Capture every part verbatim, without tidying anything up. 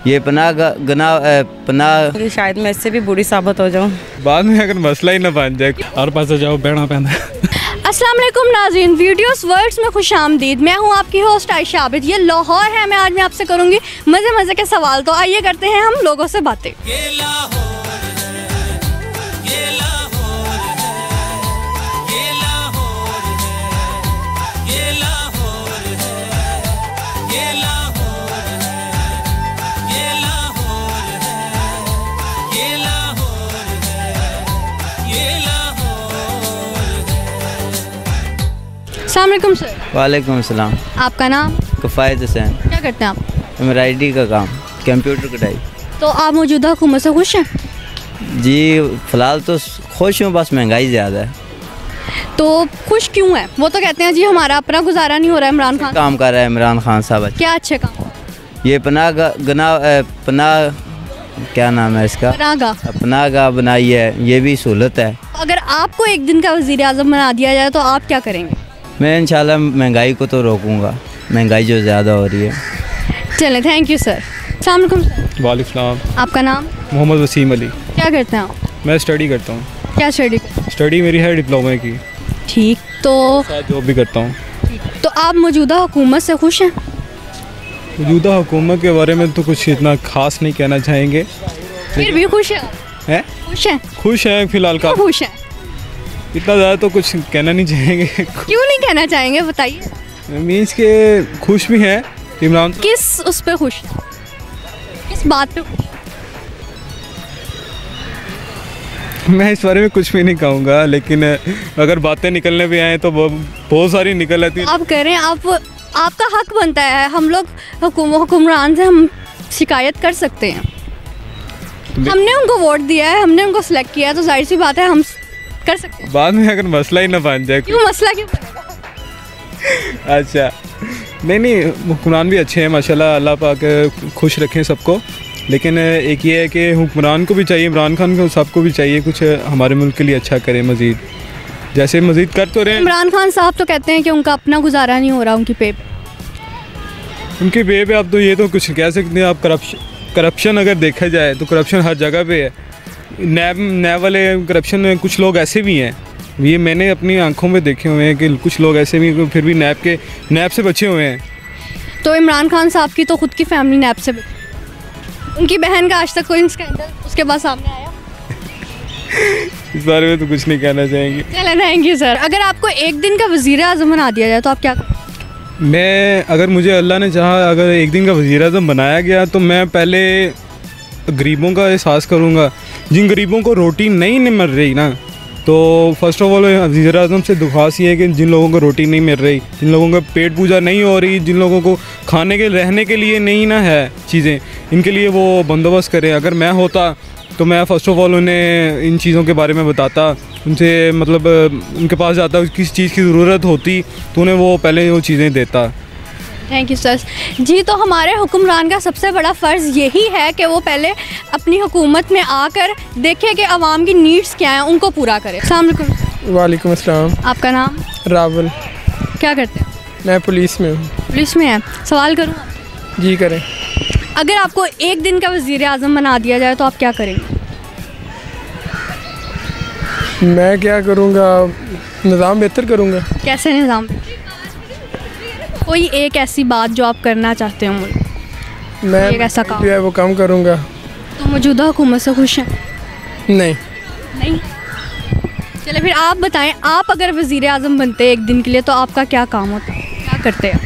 یہ پناہ گناہ پناہ شاید میں اس سے بھی بری ثابت ہو جاؤں بعد میں اگر مسئلہ ہی نہ بن جائے اور پاس جاؤ بیٹھنا پہنا. السلام علیکم ناظرین، ویڈیوز ورڈز میں خوش آمدید. میں ہوں آپ کی ہوسٹ عائشہ عابد. یہ لاہور ہے. میں آج میں آپ سے کروں گی مزے مزے کے سوال. تو آئیے کرتے ہیں ہم لوگوں سے باتیں. السلام علیکم سر. وعلیکم السلام. آپ کا نام؟ کفایت حسین. کیا کرتے ہیں آپ؟ ایمبرائڈری کا کام، کمپیوٹر کٹائی. تو آپ موجودہ حکومت سے خوش ہیں؟ جی فی الحال تو خوش ہوں، بس مہنگائی زیادہ ہے. تو خوش کیوں ہے؟ وہ تو کہتے ہیں جی ہمارا اپنا گزارا نہیں ہو رہا ہے. عمران خان کام کر رہا ہے عمران خان صاحب. کیا اچھے کام؟ یہ پناہ گناہ پناہ کیا نام ہے اس کا، پناہ گاہ پناہ گاہ بنائی ہے. یہ بھی سہولت ہے. اگر آپ کو ایک دن کا وزیر اعظم بنا دیا جائے تو آپ کیا کریں گے؟ میں انشاءاللہ مہنگائی کو تو روکوں گا، مہنگائی جو زیادہ ہو رہی ہے. چلیں، تھینک یو سر. السلام علیکم سر. وعلیکم السلام. آپ کا نام؟ محمد وسیم علی. کیا کرتے ہیں آپ؟ میں اسٹڈی کرتا ہوں. کیا اسٹڈی کرتے ہیں؟ اسٹڈی میری ہے ڈپلومے کی. ٹھیک. تو جاب بھی کرتا ہوں. تو آپ موجودہ حکومت سے خوش ہیں؟ موجودہ حکومت کے بارے میں تو کچھ اتنا خاص نہیں کہنا چاہیں گے. پھر بھی خوش ہیں؟ ہیں خوش ہیں؟ خوش ہیں فی الحال کا. خوش ہیں. اتنا زیادہ تو کچھ کہنا نہیں چاہیں گے. کیوں نہیں کہنا چاہیں گے؟ بتائیے. مینس کہ خوش بھی ہیں عمران. کس اس پہ خوش ہیں؟ کس بات پہ خوش؟ میں اس بارے میں کچھ بھی نہیں کہوں گا، لیکن اگر باتیں نکلنے بھی آئیں تو بہت ساری نکل آتی ہیں. آپ کہہ رہے ہیں آپ آپ کا حق بنتا ہے. ہم لوگ حکمران سے ہم شکایت کر سکتے ہیں. ہم نے ان کو ووٹ دیا ہے، ہم نے ان کو سلیکٹ کیا ہے، تو ظاہر سی بات ہے ہم کر سکتے ہیں. بعد میں اگر مسئلہ ہی نہ بن جائے. کیوں مسئلہ کیوں بنے گا؟ اچھا نہیں نہیں، حکمران بھی اچھے ہیں ماشاءاللہ، اللہ پاک خوش رکھیں سب کو. لیکن ایک یہ ہے کہ حکمران کو بھی چاہیے، عمران خان کو سب کو بھی چاہیے کچھ ہمارے ملک کے لیے اچھا کرے مزید. جیسے مزید کر تو رہے ہیں. عمران خان صاحب تو کہتے ہیں کہ ان کا اپنا گزارا نہیں ہو رہا ان کی پے پہ. ان کی پے پہ آپ تو یہ تو کچھ کہہ سکتے ہیں. آپ کرپشن کرپشن اگر دیکھا جائے تو کرپشن ہر جگہ پہ ہے. نیب نیب والے کرپشن میں کچھ لوگ ایسے بھی ہیں، یہ میں نے اپنی آنکھوں میں دیکھے ہوئے ہیں کہ کچھ لوگ ایسے بھی پھر بھی نیب کے نیب سے بچے ہوئے ہیں. تو عمران خان صاحب کی تو خود کی فیملی نیب سے بچی. ان کی بہن کا آج تک کوئی اسکینڈل اس کے بعد سامنے آیا؟ اس بارے میں تو کچھ نہیں کہنا چاہیں گے. چلیں، تھینک یو سر. اگر آپ کو ایک دن کا وزیر اعظم بنا دیا جائے تو آپ کیا کریں؟ میں اگر مجھے اللہ نے چاہا اگر ایک دن کا وزیر اعظم بنایا گیا تو میں پہلے غریبوں کا احساس کروں گا. جن غریبوں کو روٹی نہیں مل رہی نا، تو فرسٹ آف آل وزیر اعظم سے درخواست یہ ہے کہ جن لوگوں کو روٹی نہیں مل رہی، جن لوگوں کا پیٹ پوجا نہیں ہو رہی، جن لوگوں کو کھانے کے رہنے کے لیے نہیں نا ہے چیزیں، ان کے لیے وہ بندوبست کریں. اگر میں ہوتا تو میں فرسٹ آف آل انہیں ان چیزوں کے بارے میں بتاتا، ان سے مطلب ان کے پاس جاتا، کس چیز کی ضرورت ہوتی تو انہیں وہ پہلے وہ چیزیں دیتا. تھینک یو سر. جی تو ہمارے حکمران کا سب سے بڑا فرض یہی ہے کہ وہ پہلے اپنی حکومت میں آ کر دیکھے کہ عوام کی نیڈس کیا ہیں، ان کو پورا کرے. السلام علیکم. وعلیکم السلام. آپ کا نام؟ راول. کیا کرتے ہیں؟ میں پولیس میں ہوں. پولیس میں ہیں. سوال کروں؟ جی کریں. اگر آپ کو ایک دن کا وزیر اعظم بنا دیا جائے تو آپ کیا کریں گے؟ میں کیا کروں گا؟ نظام بہتر کروں گا. کیسے نظام؟ کوئی ایک ایسی بات جو آپ کرنا چاہتے ہوں ملک میں ایسا کام جو ہے وہ کام کروں گا. تو موجودہ حکومت سے خوش ہیں؟ نہیں. نہیں. چلے پھر آپ بتائیں، آپ اگر وزیر اعظم بنتے ایک دن کے لیے تو آپ کا کیا کام ہوتا، کیا کرتے ہیں؟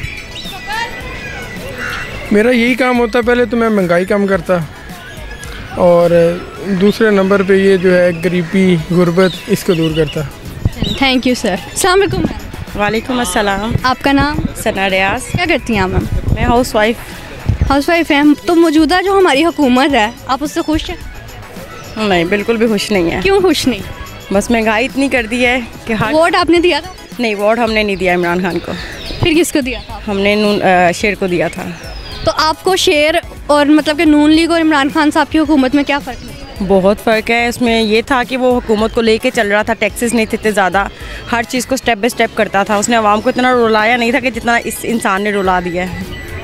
میرا یہی کام ہوتا. پہلے تو میں مہنگائی کم کرتا، اور دوسرے نمبر پہ یہ جو ہے غریبی غربت اس کو دور کرتا. Thank you sir. السلام علیکم. وعلیکم السلام. آپ کا نام؟ ثنا ریاض. کیا کرتی ہیں آپ؟ میم میں ہاؤس وائف. ہاؤس وائف ہیں. تو موجودہ جو ہماری حکومت ہے آپ اس سے خوش ہیں؟ نہیں، بالکل بھی خوش نہیں ہے. کیوں خوش نہیں؟ بس مہنگائی اتنی کر دی ہے کہ ہر ووٹ آپ نے دیا تھا؟ نہیں، ووٹ ہم نے نہیں دیا عمران خان کو. پھر کس کو دیا تھا؟ ہم نے نون شیر کو دیا تھا. تو آپ کو شیر اور مطلب کہ نون لیگ اور عمران خان صاحب کی حکومت میں کیا فرق ہے؟ بہت فرق ہے. اس میں یہ تھا کہ وہ حکومت کو لے کے چل رہا تھا، ٹیکسز نہیں تھے اتنے زیادہ، ہر چیز کو سٹیپ بائی سٹیپ کرتا تھا. اس نے عوام کو اتنا رلایا نہیں تھا کہ جتنا اس انسان نے رلا دیا ہے.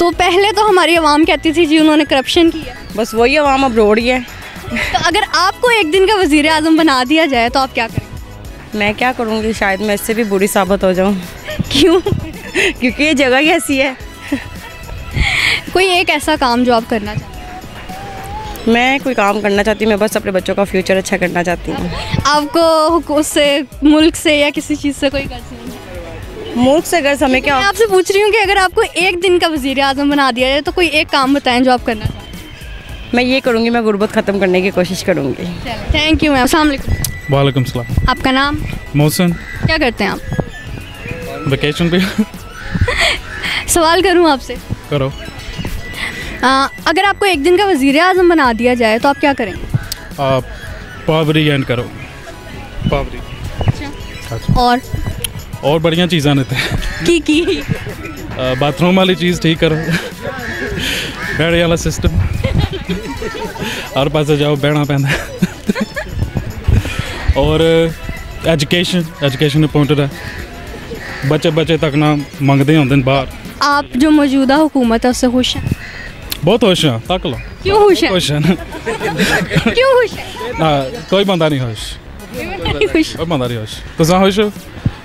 تو پہلے تو ہماری عوام کہتی تھی جی انہوں نے کرپشن کی ہے. بس وہی عوام اب روڑ ہے. تو اگر آپ کو ایک دن کا وزیر اعظم بنا دیا جائے تو آپ کیا کریں گے؟ میں کیا کروں گی, شاید میں اس سے بھی بری ثابت ہو جاؤں. کیوں؟ کیونکہ یہ جگہ ہی ایسی ہے. کوئی ایک ایسا کام جو آپ کرنا چاہتے ہیں؟ میں کوئی کام کرنا چاہتی ہوں, میں بس اپنے بچوں کا فیوچر اچھا کرنا چاہتی ہوں. آپ کو حکومت سے, ملک سے یا کسی چیز سے کوئی غرض نہیں ہے؟ ملک سے غرض ہمیں کیا. میں آپ سے پوچھ رہی ہوں کہ اگر آپ کو ایک دن کا وزیر اعظم بنا دیا جائے تو کوئی ایک کام بتائیں جو آپ کرنا چاہتے ہیں. میں یہ کروں گی, میں غربت ختم کرنے کی کوشش کروں گی. Thank you ma'am. السلام علیکم. وعلیکم السلام. آپ کا نام؟ محسن. کیا کرتے ہیں آپ؟ ویکیشن پہ. سوال کروں آپ سے؟ کرو. اگر آپ کو ایک دن کا وزیر اعظم بنا دیا جائے تو آپ کیا کریں گے؟ آپ پاوری اینڈ کرو. پاوری. اور اور بڑیاں چیزاں دیتے ہیں. کی کی باتھ روم والی چیز ٹھیک کرو. بیڑے والا سسٹم ہر پاسے جاؤ بہنا پہنتا. اور ایجوکیشن ایجوکیشن امپورٹنٹ ہے. بچے بچے تک نہ منگتے ہوتے ہیں باہر. آپ جو موجودہ حکومت ہے اس سے خوش ہیں؟ بہت خوش ہیں. تک لو. کیوں خوش ہیں؟ خوش ہیں. کیوں خوش ہیں؟ نہ کوئی بندہ نہیں خوش. خوش کوئی بندہ نہیں خوش. تساں خوش ہو؟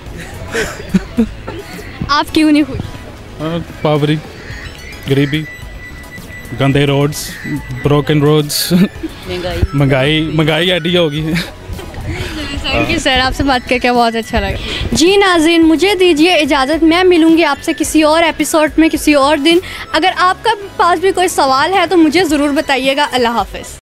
آپ کیوں نہیں خوش؟ پاوری, غریبی, گندے روڈز, بروکن روڈز, مہنگائی مہنگائی ایڈی ہوگی. تھینک یو سر, آپ سے بات کر کے بہت اچھا لگا. جی ناظرین, مجھے دیجیے اجازت, میں ملوں گی آپ سے کسی اور ایپیسوڈ میں کسی اور دن. اگر آپ کا پاس بھی کوئی سوال ہے تو مجھے ضرور بتائیے گا. اللہ حافظ.